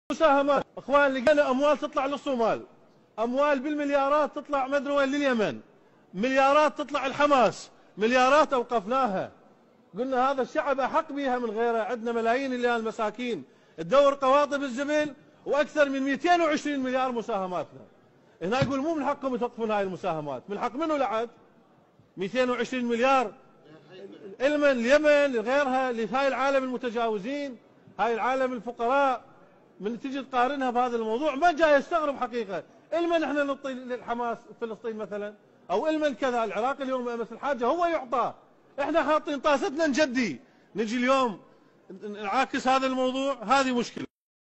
مساهمات اخوان، لقينا اموال تطلع للصومال، اموال بالمليارات تطلع ما ادري وين لليمن، مليارات تطلع الحماس، مليارات اوقفناها. قلنا هذا الشعب احق بها من غيره، عندنا ملايين اللي المساكين تدور قواطب الزبل واكثر من 220 مليار مساهماتنا. هنا يقول مو من حقكم توقفون هاي المساهمات، من حق منو لعد؟ 220 مليار اليمن لغيرها، لهاي العالم المتجاوزين، هاي العالم الفقراء. من تجي تقارنها بهذا الموضوع ما جاي يستغرب حقيقه. المن احنا نعطي للحماس فلسطين مثلا، او المن كذا العراق اليوم مثل الحاجه هو يعطى، احنا حاطين طاستنا نجدي، نجي اليوم نعاكس هذا الموضوع، هذه مشكله.